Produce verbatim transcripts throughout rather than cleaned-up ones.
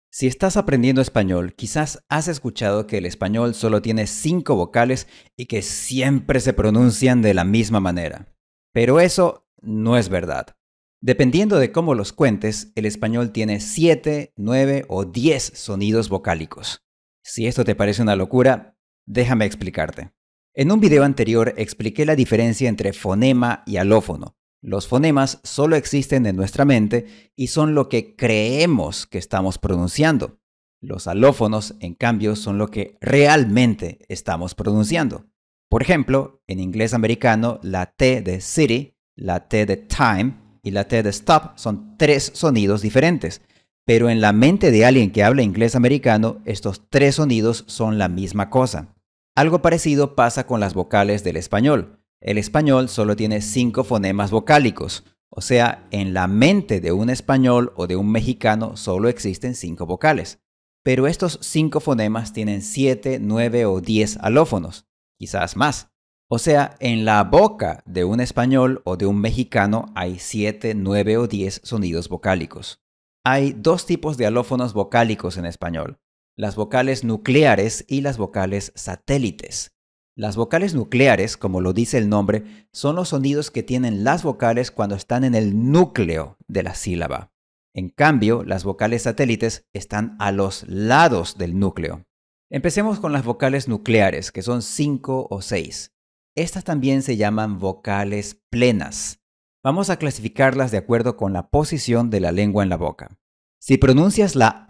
Si estás aprendiendo español, quizás has escuchado que el español solo tiene cinco vocales y que siempre se pronuncian de la misma manera. Pero eso no es verdad. Dependiendo de cómo los cuentes, el español tiene siete, nueve o diez sonidos vocálicos. Si esto te parece una locura, déjame explicarte. En un video anterior expliqué la diferencia entre fonema y alófono. Los fonemas solo existen en nuestra mente y son lo que creemos que estamos pronunciando. Los alófonos, en cambio, son lo que realmente estamos pronunciando. Por ejemplo, en inglés americano, la T de city, la T de time y la T de stop son tres sonidos diferentes. Pero en la mente de alguien que habla inglés americano, estos tres sonidos son la misma cosa. Algo parecido pasa con las vocales del español. El español solo tiene cinco fonemas vocálicos, o sea, en la mente de un español o de un mexicano solo existen cinco vocales. Pero estos cinco fonemas tienen siete, nueve o diez alófonos, quizás más. O sea, en la boca de un español o de un mexicano hay siete, nueve o diez sonidos vocálicos. Hay dos tipos de alófonos vocálicos en español: las vocales nucleares y las vocales satélites. Las vocales nucleares, como lo dice el nombre, son los sonidos que tienen las vocales cuando están en el núcleo de la sílaba. En cambio, las vocales satélites están a los lados del núcleo. Empecemos con las vocales nucleares, que son cinco o seis. Estas también se llaman vocales plenas. Vamos a clasificarlas de acuerdo con la posición de la lengua en la boca. Si pronuncias la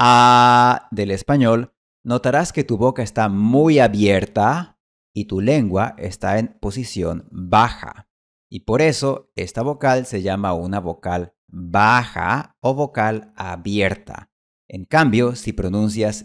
A del español, notarás que tu boca está muy abierta y tu lengua está en posición baja. Y por eso esta vocal se llama una vocal baja o vocal abierta. En cambio, si pronuncias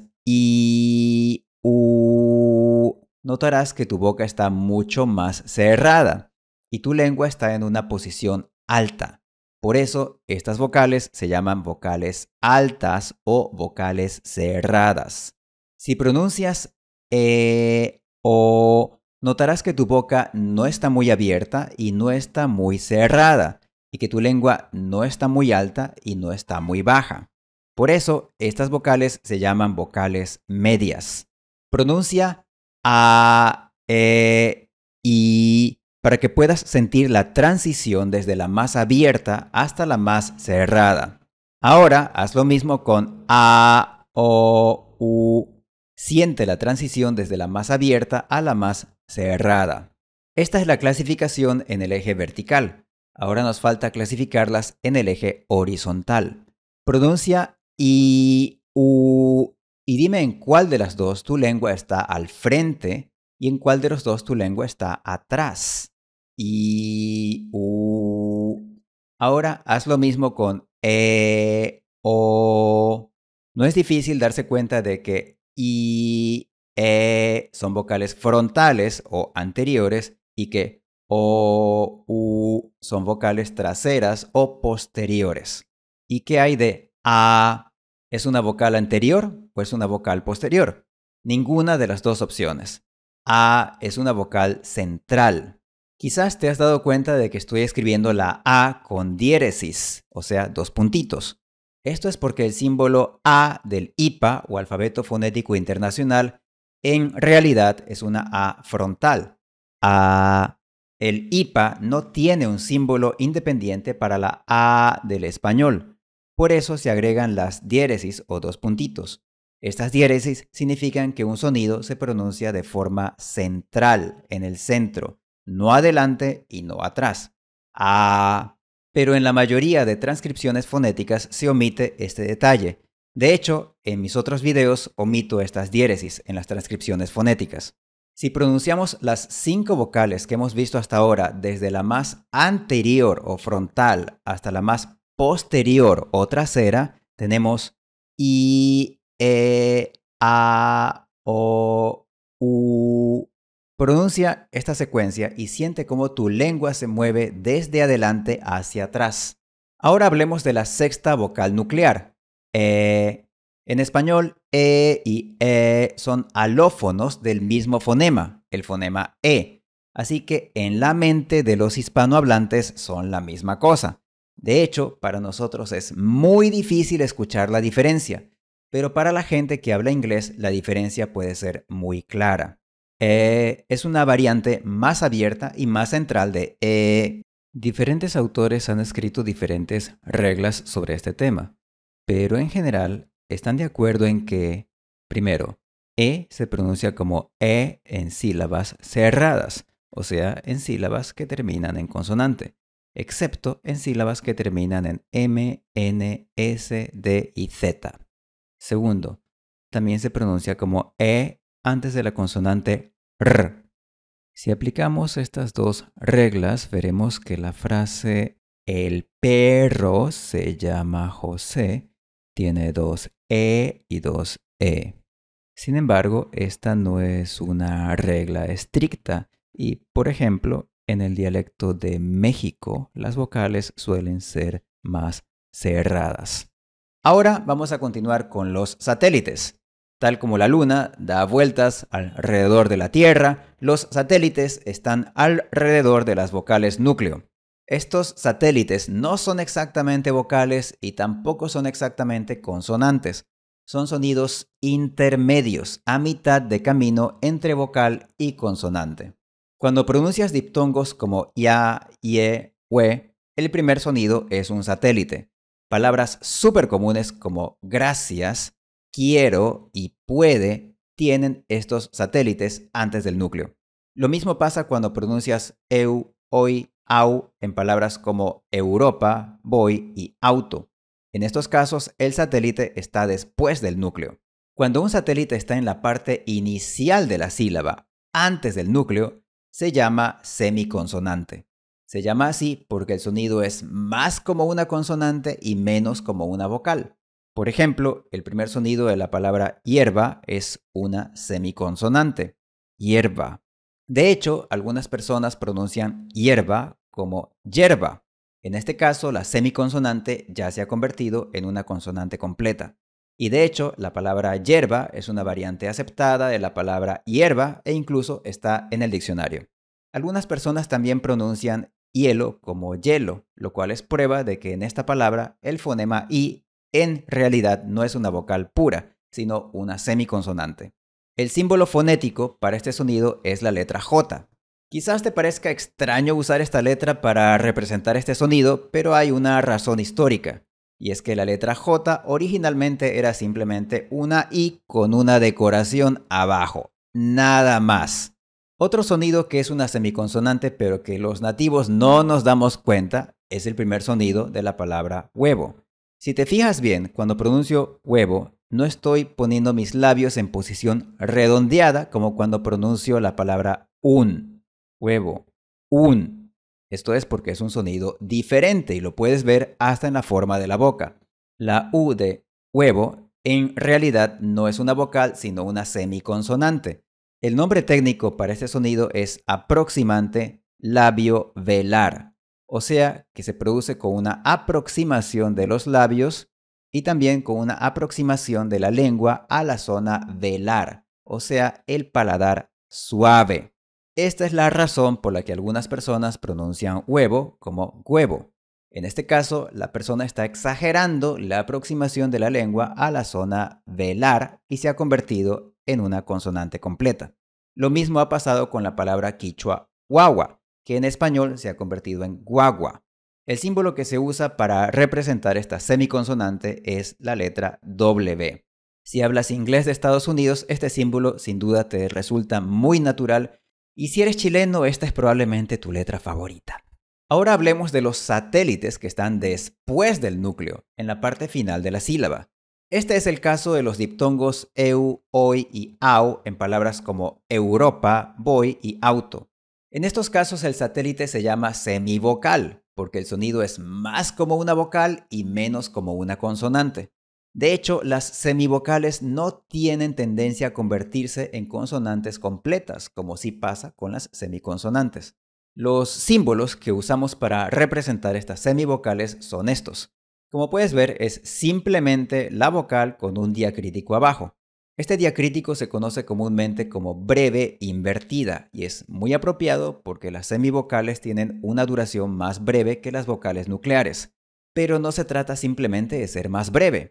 I, U, notarás que tu boca está mucho más cerrada y tu lengua está en una posición alta. Por eso estas vocales se llaman vocales altas o vocales cerradas. Si pronuncias E, O, notarás que tu boca no está muy abierta y no está muy cerrada, y que tu lengua no está muy alta y no está muy baja. Por eso, estas vocales se llaman vocales medias. Pronuncia A, E, I, para que puedas sentir la transición desde la más abierta hasta la más cerrada. Ahora, haz lo mismo con A, O, U. Siente la transición desde la más abierta a la más cerrada. Esta es la clasificación en el eje vertical. Ahora nos falta clasificarlas en el eje horizontal. Pronuncia I, U y dime en cuál de las dos tu lengua está al frente y en cuál de los dos tu lengua está atrás. I, U. Ahora haz lo mismo con E, O. No es difícil darse cuenta de que I, E son vocales frontales o anteriores y que O, U son vocales traseras o posteriores. ¿Y qué hay de A? ¿Es una vocal anterior o es una vocal posterior? Ninguna de las dos opciones. A es una vocal central. Quizás te has dado cuenta de que estoy escribiendo la A con diéresis, o sea, dos puntitos. Esto es porque el símbolo A del I P A o alfabeto fonético internacional en realidad es una A frontal. A. El I P A no tiene un símbolo independiente para la A del español. Por eso se agregan las diéresis o dos puntitos. Estas diéresis significan que un sonido se pronuncia de forma central, en el centro, no adelante y no atrás. A. Pero en la mayoría de transcripciones fonéticas se omite este detalle. De hecho, en mis otros videos omito estas diéresis en las transcripciones fonéticas. Si pronunciamos las cinco vocales que hemos visto hasta ahora desde la más anterior o frontal hasta la más posterior o trasera, tenemos I, E, A, O, U. Pronuncia esta secuencia y siente cómo tu lengua se mueve desde adelante hacia atrás. Ahora hablemos de la sexta vocal nuclear. E. En español, E y E son alófonos del mismo fonema, el fonema E. Así que en la mente de los hispanohablantes son la misma cosa. De hecho, para nosotros es muy difícil escuchar la diferencia. pero para la gente que habla inglés la diferencia puede ser muy clara. E es una variante más abierta y más central de E. Diferentes autores han escrito diferentes reglas sobre este tema, pero en general están de acuerdo en que, primero, E se pronuncia como E en sílabas cerradas, o sea, en sílabas que terminan en consonante, excepto en sílabas que terminan en M, N, S, D y Z. Segundo, también se pronuncia como E antes de la consonante R. Si aplicamos estas dos reglas, veremos que la frase el perro se llama José tiene dos E y dos E. Sin embargo, esta no es una regla estricta y, por ejemplo, en el dialecto de México, las vocales suelen ser más cerradas. Ahora vamos a continuar con los satélites. Tal como la Luna da vueltas alrededor de la Tierra, los satélites están alrededor de las vocales núcleo. Estos satélites no son exactamente vocales y tampoco son exactamente consonantes. Son sonidos intermedios, a mitad de camino entre vocal y consonante. Cuando pronuncias diptongos como ya, ye, we, el primer sonido es un satélite. Palabras súper comunes como gracias, quiero y puede tienen estos satélites antes del núcleo. Lo mismo pasa cuando pronuncias eu, hoy, au en palabras como Europa, voy y auto. En estos casos, el satélite está después del núcleo. Cuando un satélite está en la parte inicial de la sílaba, antes del núcleo, se llama semiconsonante. Se llama así porque el sonido es más como una consonante y menos como una vocal. Por ejemplo, el primer sonido de la palabra hierba es una semiconsonante. Hierba. De hecho, algunas personas pronuncian hierba como yerba. En este caso, la semiconsonante ya se ha convertido en una consonante completa. Y de hecho, la palabra yerba es una variante aceptada de la palabra hierba e incluso está en el diccionario. Algunas personas también pronuncian hielo como hielo, lo cual es prueba de que en esta palabra el fonema I en realidad no es una vocal pura, sino una semiconsonante. El símbolo fonético para este sonido es la letra J. Quizás te parezca extraño usar esta letra para representar este sonido, pero hay una razón histórica. Y es que la letra J originalmente era simplemente una I con una decoración abajo. Nada más. Otro sonido que es una semiconsonante, pero que los nativos no nos damos cuenta, es el primer sonido de la palabra huevo. Si te fijas bien, cuando pronuncio huevo, no estoy poniendo mis labios en posición redondeada como cuando pronuncio la palabra un. Huevo, un. Esto es porque es un sonido diferente y lo puedes ver hasta en la forma de la boca. La U de huevo en realidad no es una vocal sino una semiconsonante. El nombre técnico para este sonido es aproximante labio-velar, o sea que se produce con una aproximación de los labios y también con una aproximación de la lengua a la zona velar, o sea el paladar suave. Esta es la razón por la que algunas personas pronuncian huevo como huevo. En este caso, la persona está exagerando la aproximación de la lengua a la zona velar y se ha convertido en una consonante completa. Lo mismo ha pasado con la palabra quichua guagua, que en español se ha convertido en guagua. El símbolo que se usa para representar esta semiconsonante es la letra W. Si hablas inglés de Estados Unidos, este símbolo sin duda te resulta muy natural. Y si eres chileno, esta es probablemente tu letra favorita. Ahora hablemos de los satélites que están después del núcleo, en la parte final de la sílaba. Este es el caso de los diptongos eu, hoy y au en palabras como Europa, voy y auto. En estos casos el satélite se llama semivocal, porque el sonido es más como una vocal y menos como una consonante. De hecho, las semivocales no tienen tendencia a convertirse en consonantes completas, como sí pasa con las semiconsonantes. Los símbolos que usamos para representar estas semivocales son estos. Como puedes ver, es simplemente la vocal con un diacrítico abajo. Este diacrítico se conoce comúnmente como breve invertida y es muy apropiado porque las semivocales tienen una duración más breve que las vocales nucleares. Pero no se trata simplemente de ser más breve.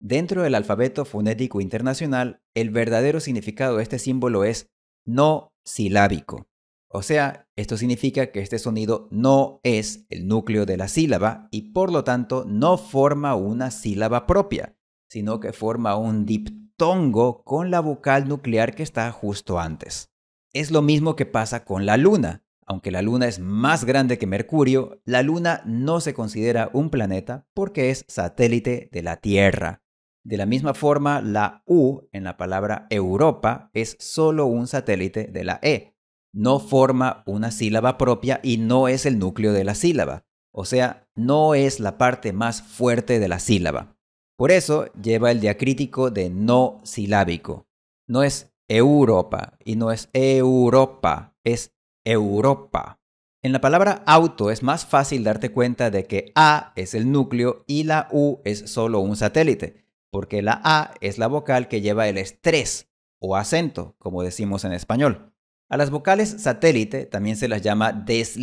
Dentro del alfabeto fonético internacional, el verdadero significado de este símbolo es no silábico. O sea, esto significa que este sonido no es el núcleo de la sílaba y por lo tanto no forma una sílaba propia, sino que forma un diptongo con la vocal nuclear que está justo antes. Es lo mismo que pasa con la luna. Aunque la luna es más grande que Mercurio, la luna no se considera un planeta porque es satélite de la Tierra. De la misma forma, la U en la palabra Europa es solo un satélite de la E. No forma una sílaba propia y no es el núcleo de la sílaba. O sea, no es la parte más fuerte de la sílaba. Por eso lleva el diacrítico de no silábico. No es Europa y no es Europa, es Europa. En la palabra auto es más fácil darte cuenta de que A es el núcleo y la U es solo un satélite, porque la A es la vocal que lleva el estrés o acento, como decimos en español. A las vocales satélite también se las llama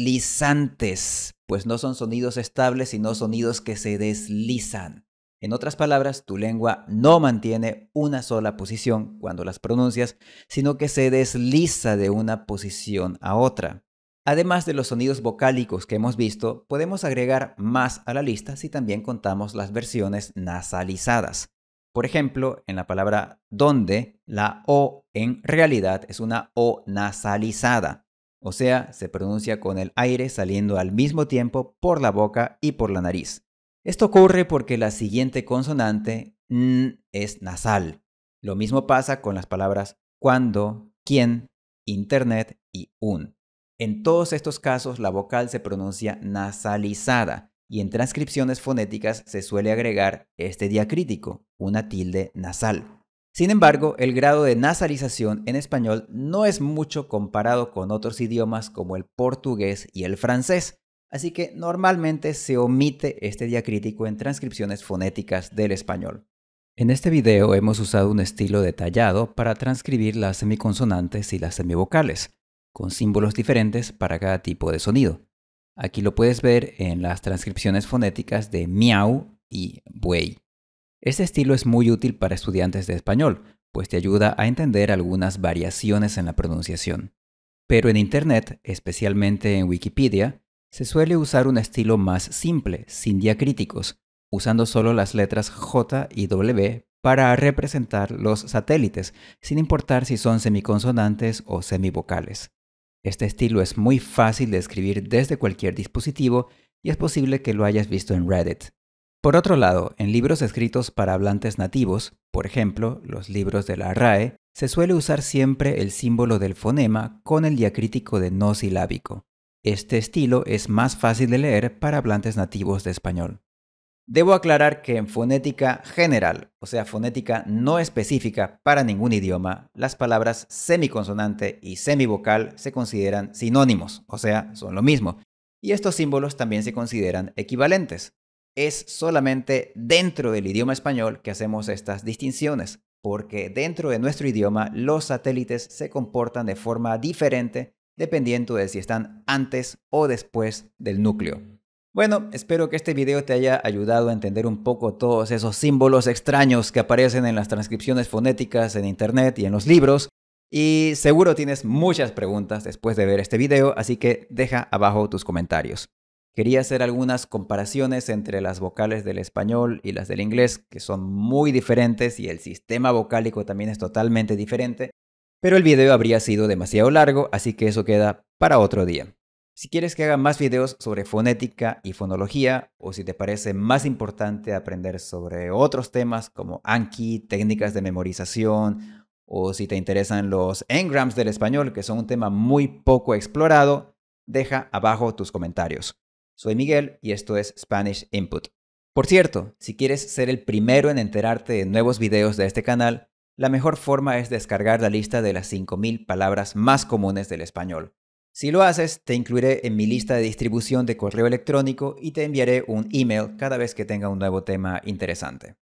deslizantes, pues no son sonidos estables, sino sonidos que se deslizan. En otras palabras, tu lengua no mantiene una sola posición cuando las pronuncias, sino que se desliza de una posición a otra. Además de los sonidos vocálicos que hemos visto, podemos agregar más a la lista si también contamos las versiones nasalizadas. Por ejemplo, en la palabra donde, la O en realidad es una O nasalizada, o sea, se pronuncia con el aire saliendo al mismo tiempo por la boca y por la nariz. Esto ocurre porque la siguiente consonante, N, es nasal. Lo mismo pasa con las palabras cuando, quién, internet y un. En todos estos casos, la vocal se pronuncia nasalizada y en transcripciones fonéticas se suele agregar este diacrítico, una tilde nasal. Sin embargo, el grado de nasalización en español no es mucho comparado con otros idiomas como el portugués y el francés, así que normalmente se omite este diacrítico en transcripciones fonéticas del español. En este video hemos usado un estilo detallado para transcribir las semiconsonantes y las semivocales, con símbolos diferentes para cada tipo de sonido. Aquí lo puedes ver en las transcripciones fonéticas de miau y buey. Este estilo es muy útil para estudiantes de español, pues te ayuda a entender algunas variaciones en la pronunciación. Pero en Internet, especialmente en Wikipedia, se suele usar un estilo más simple, sin diacríticos, usando solo las letras J y W para representar los satélites, sin importar si son semiconsonantes o semivocales. Este estilo es muy fácil de escribir desde cualquier dispositivo y es posible que lo hayas visto en Reddit. Por otro lado, en libros escritos para hablantes nativos, por ejemplo, los libros de la R A E, se suele usar siempre el símbolo del fonema con el diacrítico de no silábico. Este estilo es más fácil de leer para hablantes nativos de español. Debo aclarar que en fonética general, o sea, fonética no específica para ningún idioma, las palabras semiconsonante y semivocal se consideran sinónimos, o sea, son lo mismo. Y estos símbolos también se consideran equivalentes. Es solamente dentro del idioma español que hacemos estas distinciones, porque dentro de nuestro idioma los satélites se comportan de forma diferente dependiendo de si están antes o después del núcleo. Bueno, espero que este video te haya ayudado a entender un poco todos esos símbolos extraños que aparecen en las transcripciones fonéticas en internet y en los libros. Y seguro tienes muchas preguntas después de ver este video, así que deja abajo tus comentarios. Quería hacer algunas comparaciones entre las vocales del español y las del inglés, que son muy diferentes y el sistema vocálico también es totalmente diferente, pero el video habría sido demasiado largo, así que eso queda para otro día. Si quieres que haga más videos sobre fonética y fonología, o si te parece más importante aprender sobre otros temas como Anki, técnicas de memorización, o si te interesan los engrams del español, que son un tema muy poco explorado, deja abajo tus comentarios. Soy Miguel y esto es Spanish Input. Por cierto, si quieres ser el primero en enterarte de nuevos videos de este canal, la mejor forma es descargar la lista de las cinco mil palabras más comunes del español. Si lo haces, te incluiré en mi lista de distribución de correo electrónico y te enviaré un email cada vez que tenga un nuevo tema interesante.